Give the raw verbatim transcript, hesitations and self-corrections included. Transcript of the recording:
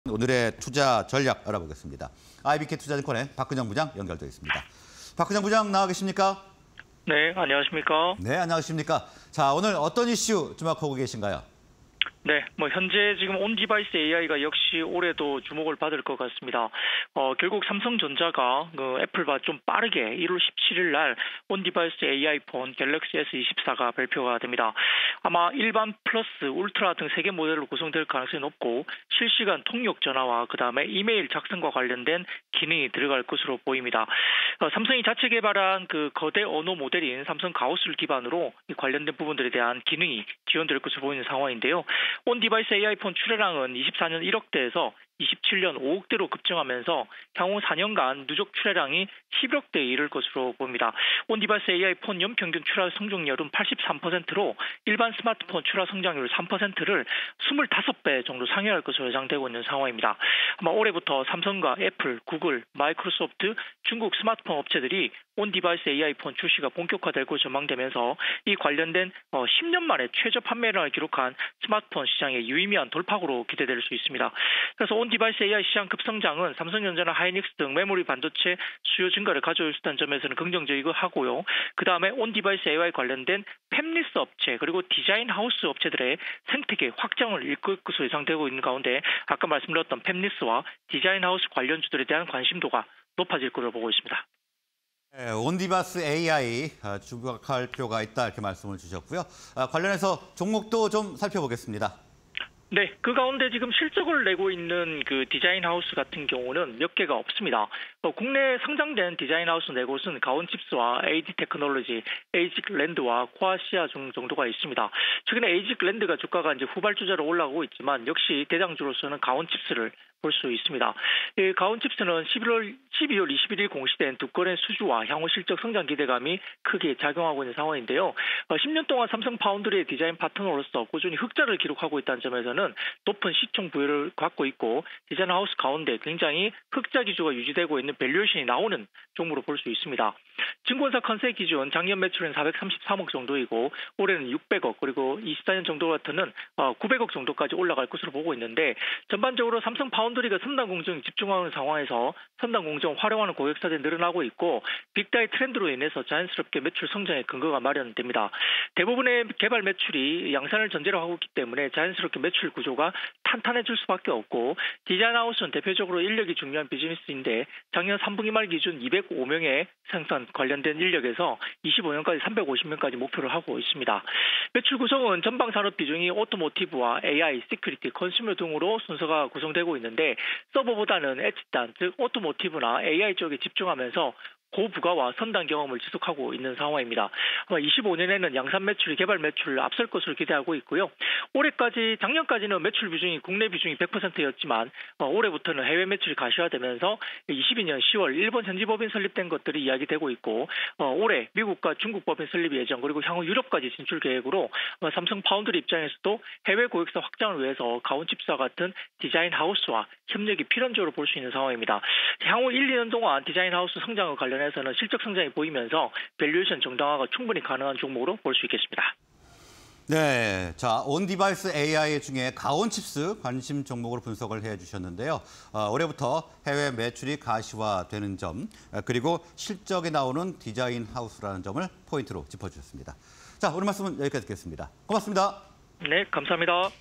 오늘의 투자 전략 알아보겠습니다. 아이비케이 투자증권의 박근영 부장 연결되어 있습니다. 박근영 부장 나와 계십니까? 네, 안녕하십니까? 네, 안녕하십니까? 자, 오늘 어떤 이슈 주목하고 계신가요? 네, 뭐 현재 지금 온 디바이스 에이아이가 역시 올해도 주목을 받을 것 같습니다. 어, 결국 삼성전자가 그 애플과 좀 빠르게 일월 십칠일 날 온 디바이스 에이아이 폰 갤럭시 에스 이십사가 발표가 됩니다. 아마 일반 플러스, 울트라 등 세 개 모델로 구성될 가능성이 높고 실시간 통역 전화와 그다음에 이메일 작성과 관련된 기능이 들어갈 것으로 보입니다. 어, 삼성이 자체 개발한 그 거대 언어 모델인 삼성 가오스를 기반으로 이 관련된 부분들에 대한 기능이 지원될 것으로 보이는 상황인데요. 온 디바이스 에이아이 폰 출하량은 이십사 년 일억대에서 이십칠 년 오억대로 급증하면서 향후 사 년간 누적 출하량이 십억대에 이를 것으로 보입니다. 온 디바이스 에이아이 폰 연평균 출하 성장률은 팔십삼 퍼센트로 일반 스마트폰 출하 성장률 삼 퍼센트를 이십오 배 정도 상회할 것으로 예상되고 있는 상황입니다. 아마 올해부터 삼성과 애플, 구글, 마이크로소프트, 중국 스마트폰 업체들이 온 디바이스 에이아이 폰 출시가 본격화될 것으로 전망되면서 이 관련된 십 년 만에 최저 판매량을 기록한 스마트폰 시장의 유의미한 돌파구로 기대될 수 있습니다. 그래서 온 디바이스 에이아이 시장 급성장은 삼성전자나 하이닉스 등 메모리 반도체 수요 증가를 가져올 수 있다는 점에서는 긍정적이고 하고요. 그다음에 온 디바이스 에이아이 관련된 팹리스 업체 그리고 디자인 하우스 업체들의 생태계 확장을 이끌 것으로 예상되고 있는 가운데 아까 말씀드렸던 팹리스와 디자인 하우스 관련주들에 대한 관심도가 높아질 것으로 보고 있습니다. 네, 온 디바이스 에이아이 주목할 필요가 있다 이렇게 말씀을 주셨고요. 관련해서 종목도 좀 살펴보겠습니다. 네, 그 가운데 지금 실적을 내고 있는 그 디자인 하우스 같은 경우는 몇 개가 없습니다. 어, 국내에 상장된 디자인 하우스 네 곳은 가온칩스와 에이디 테크놀로지, 에이직랜드와 코아시아 중 정도가 있습니다. 최근에 에이직랜드가 주가가 이제 후발주자로 올라가고 있지만 역시 대장주로서는 가온칩스를 볼 수 있습니다. 이 가온칩스는 십일월, 십이월 이십일일 공시된 두 건의 수주와 향후 실적 성장 기대감이 크게 작용하고 있는 상황인데요. 어, 십 년 동안 삼성 파운드리의 디자인 파트너로서 꾸준히 흑자를 기록하고 있다는 점에서는 높은 시총 부여를 갖고 있고 디자인 하우스 가운데 굉장히 흑자 기조가 유지되고 있는 밸류에이션이 나오는 종목으로 볼 수 있습니다. 증권사 컨센 기준 작년 매출은 사백삼십삼억 정도이고 올해는 육백억 그리고 이십사 년 정도 같은 어, 구백억 정도까지 올라갈 것으로 보고 있는데 전반적으로 삼성 파운드리가 첨단 공정에 집중하는 상황에서 첨단 공정 활용하는 고객사들이 늘어나고 있고 빅다이 트렌드로 인해서 자연스럽게 매출 성장의 근거가 마련됩니다. 대부분의 개발 매출이 양산을 전제로 하고 있기 때문에 자연스럽게 매출 구조가 탄탄해질 수밖에 없고 디자인 하우스는 대표적으로 인력이 중요한 비즈니스인데 작년 삼 분기 말 기준 이백오 명의 생산 관련된 인력에서 이십오 년까지 삼백오십 명까지 목표를 하고 있습니다. 매출 구성은 전방 산업 비중이 오토모티브와 에이아이, 시큐리티, 컨슈머 등으로 순서가 구성되고 있는데 서버보다는 엣지단, 즉 오토모티브나 에이아이 쪽에 집중하면서 고부가와 선단 경험을 지속하고 있는 상황입니다. 아마 이십오 년에는 양산 매출이 개발 매출을 앞설 것으로 기대하고 있고요. 올해까지 작년까지는 매출 비중이 국내 비중이 백 퍼센트였지만 어, 올해부터는 해외 매출이 가시화되면서 이십이 년 시월 일본 현지 법인 설립된 것들이 이야기되고 있고 어, 올해 미국과 중국 법인 설립 예정 그리고 향후 유럽까지 진출 계획으로 어, 삼성 파운드리 입장에서도 해외 고객사 확장을 위해서 가온칩스와 같은 디자인 하우스와 협력이 필연적으로 볼 수 있는 상황입니다. 향후 일, 이 년 동안 디자인 하우스 성장과 관련 에서는 실적 성장이 보이면서 밸류에이션 정당화가 충분히 가능한 종목으로 볼 수 있겠습니다. 네, 자, 온 디바이스 에이아이 중에 가온칩스 관심 종목으로 분석을 해주셨는데요. 어, 올해부터 해외 매출이 가시화되는 점, 그리고 실적에 나오는 디자인 하우스라는 점을 포인트로 짚어주셨습니다. 자, 오늘 말씀은 여기까지 듣겠습니다. 고맙습니다. 네, 감사합니다.